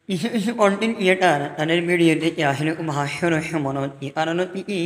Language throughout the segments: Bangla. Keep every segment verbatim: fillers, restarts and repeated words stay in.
কিছু, কিছু কনটেন্ট ক্রিয়েটার তাদের ভিডিও দেখে আসলে খুব হাস্যরস্য মনে হচ্ছে। কারণ হচ্ছে কি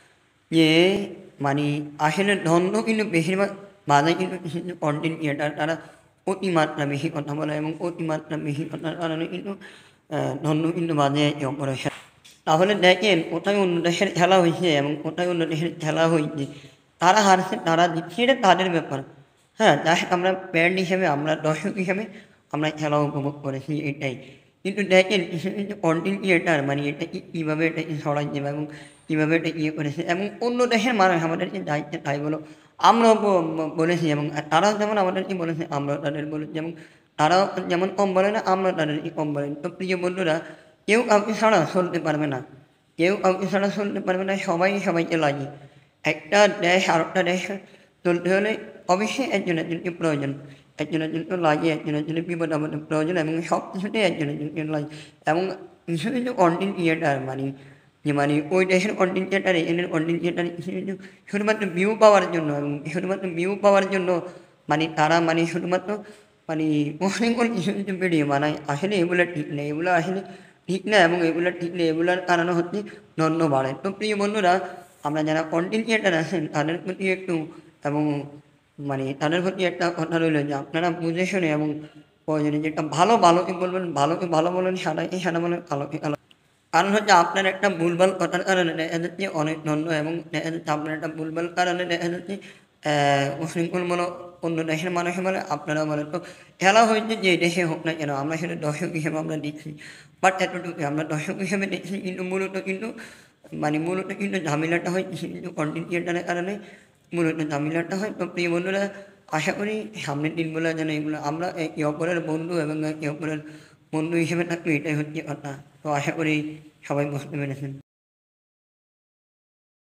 যে মানে আসলে ধন্য কিন্তু বেশিরভাগ বাজারে কিন্তু কিছু, কিছু কনটেন্ট ক্রিয়েটার তারা অতিমাত্রা বেশি কথা বলে এবং অতিমাত্রা বেশি কথার কারণে কিন্তু আ ধন্য কিন্তু বাজে ইয়ে করে। তাহলে দেখেন কোথায় অন্য দেশের খেলা হইছে এবং কোথায় অন্য দেশের খেলা হইছে। তারা হারছে, তারা জিতছে এটা তাদের ব্যাপার। হ্যাঁ, জাস্ট আমরা ব্যান্ড হিসেবে, আমরা দর্শক হিসেবে আমরা খেলা উপভোগ করেছি এটাই। কিন্তু দেখেন কিছু, কিছু কনটেন্ট ক্রিয়েটার মানে এটা কি কিভাবে এটাকে ছড়াইছে এবং কিভাবে এটা ইয়ে করেছে এবং অন্য দেশের মানুষ আমাদেরকে যা ইচ্ছে তাই বলো। আমরাও ব ব বলেছি এবং আ তারাও যেমন আমাদেরকে বলেছে আমরাও তাদের বলেছি এবং তারাও যেমন কম বলে না, আমরাও তাদেরকে কম বলি না। তো প্রিয় বন্ধুরা, কেউ কাউকে ছাড়া চলতে পারবে না। কেউ কাউকে ছাড়া চলতে পারবে না। সবাই সবাইকে লাগে। একটা দেশ আরেকটা দেশ চলতে হলে অবশ্যই একজন একজনকে প্রয়োজন। একজন একজনকে লাগে, একজন একজনের বিপদে আপদে প্রয়োজন এবং সব কিছুতেই একজন একজনকে লাগে। এবং কিছু, কিছু কনটেন্ট ক্রিয়েটার মানে যে মানে ওই দেশের কনটেন্ট ক্রিয়েটার এখানের কনটেন্ট ক্রিয়েটার কিছু, কিছু শুধুমাত্র ভিউ পাওয়ার জন্য এবং শুধুমাত্র ভিউ পাওয়ার জন্য মানে তারা মানে শুধুমাত্র মানে অশৃঙ্খল কিছু, কিছু ভিডিও বানায়। আসলে এগুলো ঠিক না। এগুলো আসলে ঠিক না এবং এগুলো ঠিক না। এগুলার কারণে হচ্ছে দ্বন্দ্ব বাড়ে। তো প্রিয় বন্ধুরা, আমরা যারা কনটেন্ট ক্রিয়েটার আছেন তাদের প্রতি একটু এবং মানে তাদের প্রতি একটা কথা রইলো যে আপনারা বুঝে শুনে এবং প্রয়োজনে যেটা ভালো ভালোকে বলবেন, ভালোকে ভালো বলবেন, সাদাকে সাদা বলবেন, কালোকে কালো। কারণ হচ্ছে আপনার একটা ভুলভাল কথার কারণে দেখা যাচ্ছে অনেক দ্বন্দ্ব এবং দেখা যাচ্ছে আপনার একটা ভুলভাল কারণে দেখা যাচ্ছে আ উশৃঙ্খলমূলক অন্য দেশের মানুষে বলে, আপনারা বলেন। তো খেলা হয়েছে যে দেশে হোক না কেন আমরা সেটা দর্শক হিসেবে আমরা দেখছি। বাট এতটুকুই আমরা দর্শক হিসেবে দেখছি কিন্তু মূলত কিন্তু মানে মূলত কিন্তু ঝামেলাটা হয় কিছু, কিছু কনটেন্ট ক্রিয়েটারের কারণে মূলত ঝামেলাটা হয়। তো প্রিয় বন্ধুরা, আশা করি সামনের দিনগুলো যেন এগুলো আমরা একে অপরের বন্ধু এবং একে অপরের বন্ধু হিসেবে থাকবো, এটাই হচ্ছে কথা। তো আশা করি সবাই বুঝতে পেরেছেন।